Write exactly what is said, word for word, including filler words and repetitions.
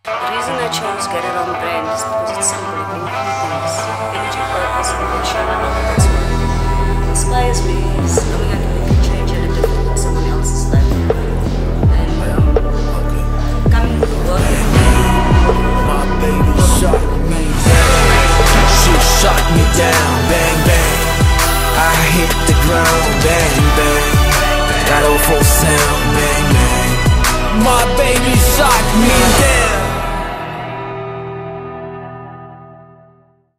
The reason I chose Get It On brand is because it's simple in three things: energy, purpose, and passion. That's what inspires me.